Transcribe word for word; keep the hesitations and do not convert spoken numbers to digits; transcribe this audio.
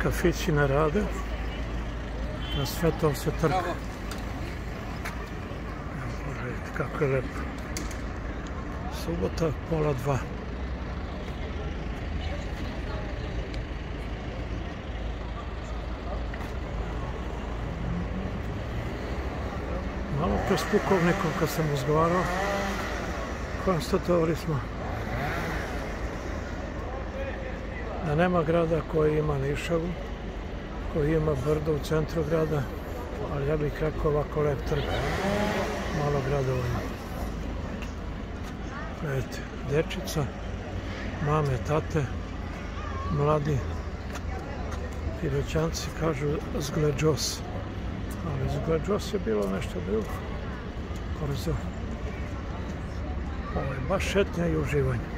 kafići ne rade. Na sve to se trka. Vidite kako je lepo. Subota, pola dva. Malo pre s pukovnikom kad sam razgovarao, konstatovali smo da nema grada koji ima nišavu, koji ima brdo u centru grada, ali ja bih rekao ovako lep trg, malo gradova ima. Gledajte, dečica, mame, tate, mladi, Piroćanci kažu zgleđos, ali zgleđos je bilo nešto drugo. Korzo. Ovo je baš šetnja i uživanje.